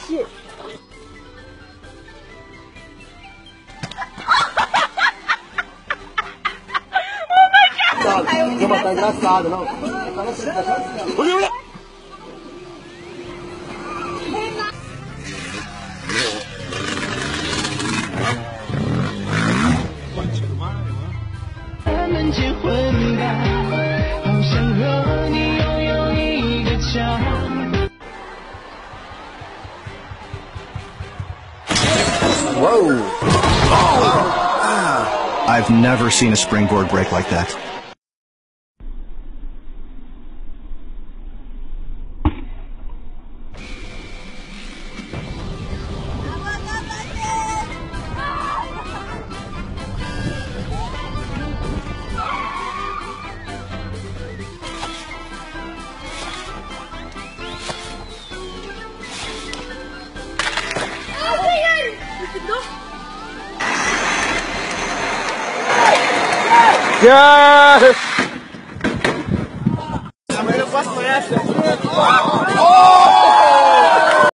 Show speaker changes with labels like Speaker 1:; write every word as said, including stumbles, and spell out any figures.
Speaker 1: shit.
Speaker 2: Não, mas tá engraçado, não. Olha, olha!
Speaker 3: Whoa! Oh. I've never seen a springboard break like that.
Speaker 1: Mas eu posso conhecer.